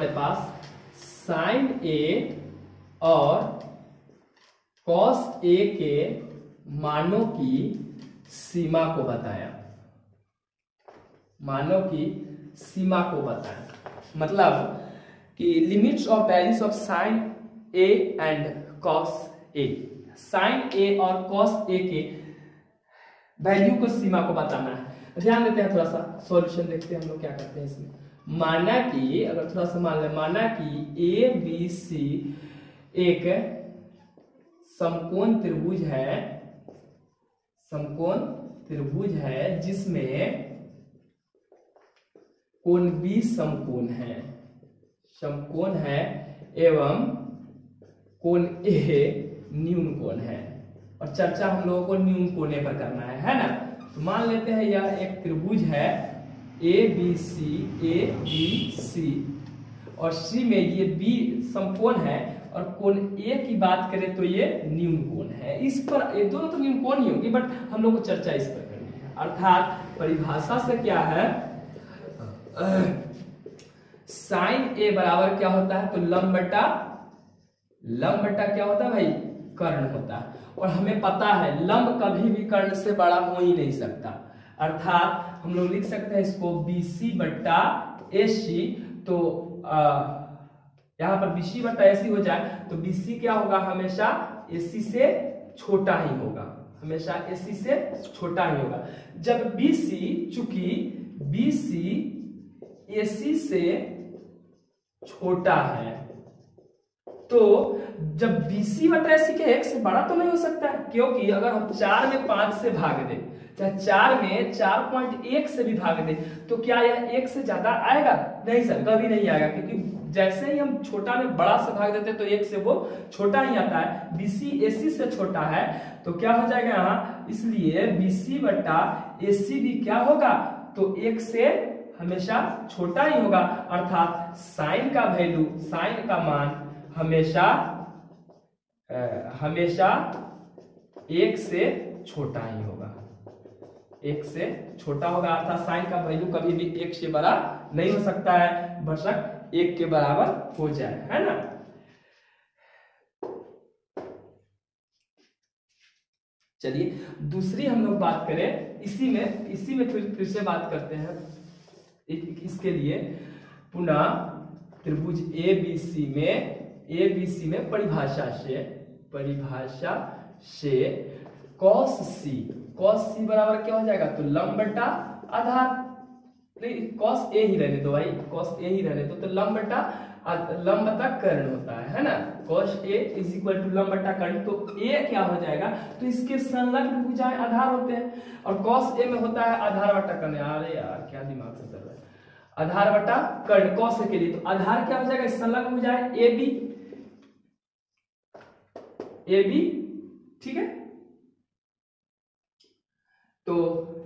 हमारे पास sign A और cos ए के मानों की सीमा को बताया, मानों की सीमा को बताया, मतलब कि limits of values of sine A and cos A, sine A और कॉस ए के वैल्यू को सीमा को बताना है। ध्यान देते हैं, थोड़ा सा सॉल्यूशन देखते हैं हम लोग क्या करते हैं इसमें। माना कि अगर थोड़ा सा मान ले, माना कि ए बी सी एक समकोण त्रिभुज है, समकोण त्रिभुज है जिसमें कोण बी समकोण है, समकोण है एवं कोण ए न्यून कोण है, और चर्चा हम लोगों को न्यून कोणे पर करना है ना। तो मान लेते हैं यह एक त्रिभुज है ए बी सी और सी में ये बी समकोण है और कोण ए की बात करें तो ये न्यून कोण है। इस पर ये दोनों तो न्यून कोण ही होगी, बट हम लोग को चर्चा इस पर करनी है। अर्थात परिभाषा से क्या है, साइन ए बराबर क्या होता है, तो लंब बटा क्या होता है भाई, कर्ण होता है। और हमें पता है लंब कभी भी कर्ण से बड़ा हो ही नहीं सकता, अर्थात हम लोग लिख सकते हैं इसको BC बट्टा AC। तो यहाँ पर BC बट्टा AC हो जाए तो BC क्या होगा, हमेशा AC से छोटा ही होगा, हमेशा AC से छोटा ही होगा। जब BC, चूंकि BC AC से छोटा है तो जब BC बटा AC के 1 से बड़ा तो नहीं हो सकता है, क्योंकि अगर हम 4 में 5 से भाग दें, चाहे 4 में 4.1 से भी भाग दें, तो क्या यह 1 से ज्यादा आएगा? नहीं सर, कभी नहीं आएगा, क्योंकि जैसे ही हम छोटा में बड़ा से भाग देते हैं तो 1 से वो छोटा ही आता है। BC AC से छोटा है तो क्या हो जाएगा यहाँ, इसलिए BC बटा AC भी क्या होगा, तो 1 से हमेशा छोटा ही होगा। अर्थात साइन का वैल्यू, साइन का मान हमेशा 1 से छोटा ही होगा, 1 से छोटा होगा। अर्थात साइन का वैल्यू कभी भी 1 से बड़ा नहीं हो सकता है, बेशक 1 के बराबर हो जाए, है ना। चलिए दूसरी हम लोग बात करें, इसी में फिर से बात करते हैं। इसके लिए पुनः त्रिभुज ABC में परिभाषा से cos C बराबर क्या हो जाएगा, तो लंब बटा आधार, नहीं cos A ही रहने दो भाई, cos A ही रहने दो, तो लंब बटा कर्ण होता है ना। cos A is equal to लंब बटा कर्ण, तो A क्या हो जाएगा, तो इसके संलग्न भुजाएं आधार होते हैं, और cos A में होता है आधार बटा कर्ण। अरे यार क्या दिमाग से चल रहा है, आधार बटा कर्ण cos A के लिए, तो आधार क्या हो जाएगा, संलग्न भुजाएं AB, ठीक है। तो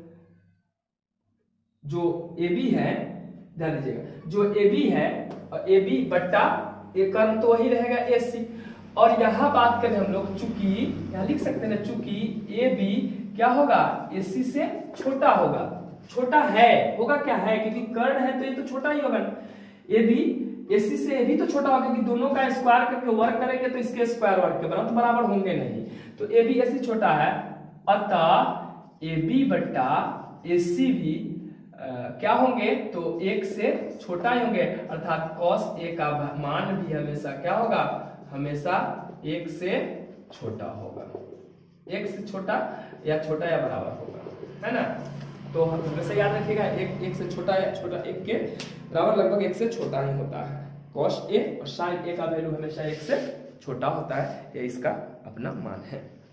जो AB है, ध्यान दीजिएगा, जो AB है AB बट्टा कर्ण तो वही रहेगा AC। और यहां बात करें हम लोग, चूंकि यहां लिख सकते हैं ना, चूंकि AB क्या होगा, AC से छोटा होगा, छोटा होगा क्या है, क्योंकि कर्ण है तो ये तो छोटा ही होगा। AB AC से AB तो छोटा होगा, क्योंकि दोनों का स्क्वायर करके वर्ग करेंगे तो इसके स्क्वायर वर्ग के बराबर तो बराबर होंगे नहीं, तो AB AC छोटा है, अतः AB बट्टा AC भी क्या होंगे, तो 1 से छोटा ही होंगे। अर्थात cos A का मान भी हमेशा क्या होगा, हमेशा 1 से छोटा होगा, 1 से छोटा या बराबर होगा, है ना। तो हमेशा याद रखिएगा, 1 से छोटा या छोटा 1 के बराबर, लगभग 1 से छोटा ही होता है। cos A और sin A का वैल्यू हमेशा 1 से छोटा होता है, ये इसका अपना मान है।